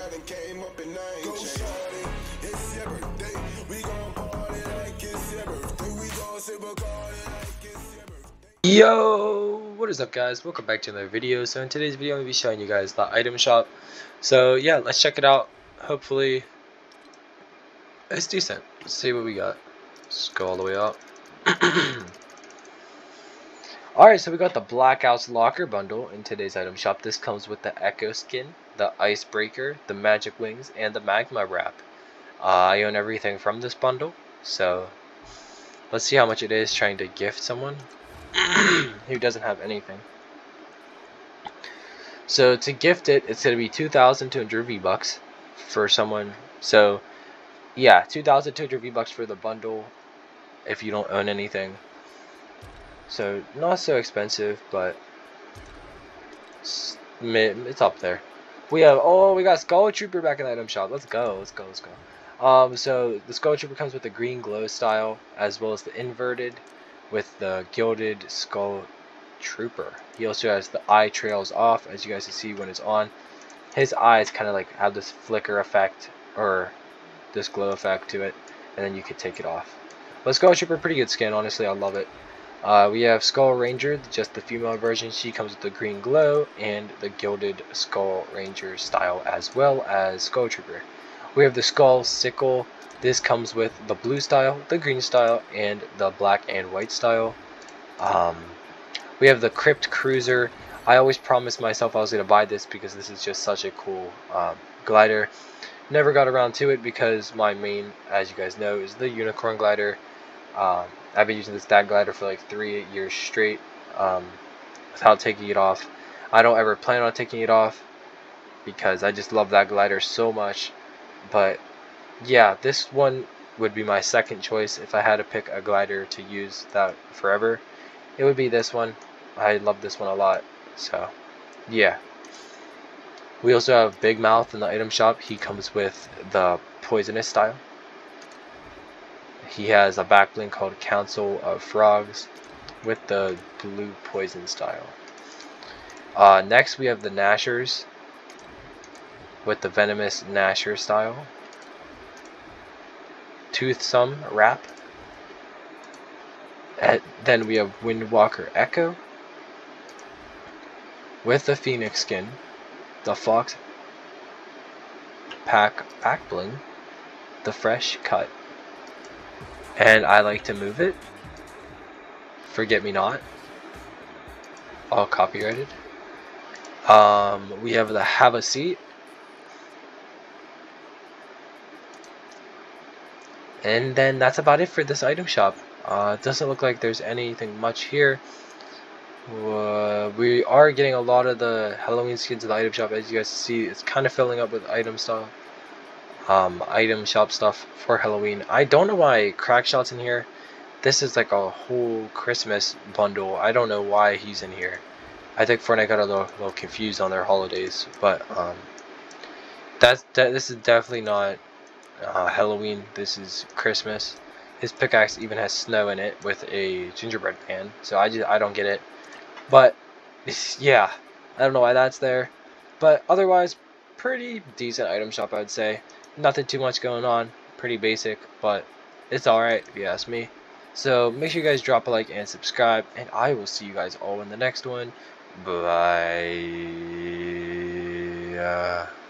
I done came up and I ain't changed. Go shawty, it's your birthday. We gon' party like it's your birthday. We gon' sip a party like it's your birthday. Yo, what is up guys? Welcome back to another video. So in today's video I'm going to be showing you guys the item shop. So yeah, let's check it out. Hopefully it's decent. Let's see what we got. Let's go all the way up. Alright, so we got the Blackoutz locker bundle in today's item shop. This comes with the Echo skin, the Icebreaker, the Magic Wings, and the Magma wrap. I own everything from this bundle, so let's see how much it is trying to gift someone who doesn't have anything. So to gift it, it's going to be 2,200 V-Bucks for someone. So yeah, 2,200 V-Bucks for the bundle if you don't own anything. So not so expensive, but it's up there. We got Skull Trooper back in the item shop. Let's go. So the Skull Trooper comes with the green glow style, as well as the inverted with the gilded Skull Trooper. He also has the eye trails off, as you guys can see when it's on. His eyes kind of like have this flicker effect or this glow effect to it, and then you could take it off. But Skull Trooper, pretty good skin, honestly, I love it. We have Skull Ranger, just the female version. She comes with the green glow and the gilded Skull Ranger style, as well as Skull Trooper. We have the Skull Sickle. This comes with the blue style, the green style, and the black and white style. We have the Crypt Cruiser. I always promised myself I was going to buy this because this is just such a cool glider. Never got around to it because my main, as you guys know, is the Unicorn glider. I've been using this dad glider for like 3 years straight without taking it off. I don't ever plan on taking it off because I just love that glider so much. But yeah, this one would be my second choice if I had to pick a glider to use that forever. It would be this one. I love this one a lot. So yeah. We also have Big Mouth in the item shop. He comes with the poisonous style. He has a back bling called Council of Frogs with the blue poison style. Next we have the Gnashers with the venomous Gnasher style. Toothsome wrap. And then we have Windwalker Echo with the Phoenix skin, the Fox back bling, the fresh cut. And I like to move it. Forget Me Not. All copyrighted. We have the Have a Seat. And then that's about it for this item shop. It doesn't look like there's anything much here. We are getting a lot of the Halloween skins in the item shop. As you guys see, it's kind of filling up with item stuff. Item shop stuff for Halloween. I don't know why Crackshot's in here. This is like a whole Christmas bundle. I don't know why he's in here. I think Fortnite got a little confused on their holidays, but this is definitely not Halloween. This is Christmas. His pickaxe even has snow in it with a gingerbread man. So I don't get it. But yeah, I don't know why that's there. But otherwise, pretty decent item shop, I would say. Nothing too much going on, pretty basic, but it's alright if you ask me. So make sure you guys drop a like and subscribe, and I will see you guys all in the next one. Bye.